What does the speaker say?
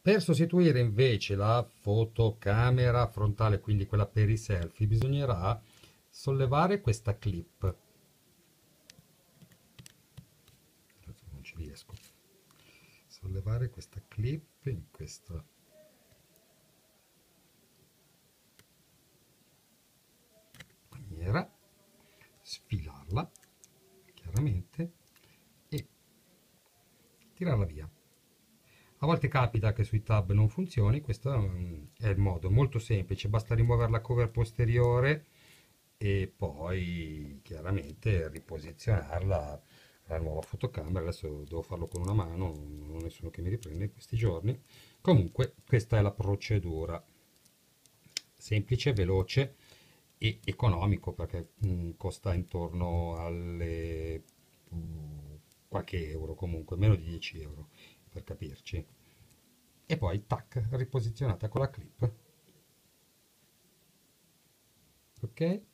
Per sostituire invece la fotocamera frontale, quindi quella per i selfie, bisognerà sollevare questa clip. Non ci riesco. Sollevare questa clip in questa maniera, sfilarla chiaramente e tirarla via. A volte capita che sui tab non funzioni, questo è il modo molto semplice, basta rimuovere la cover posteriore e poi chiaramente riposizionarla la nuova fotocamera. Adesso devo farlo con una mano, non ho nessuno che mi riprende in questi giorni. Comunque questa è la procedura, semplice, veloce e economico perché costa intorno alle qualche euro, comunque meno di 10 euro per capirci. E poi tac, riposizionata con la clip. Ok?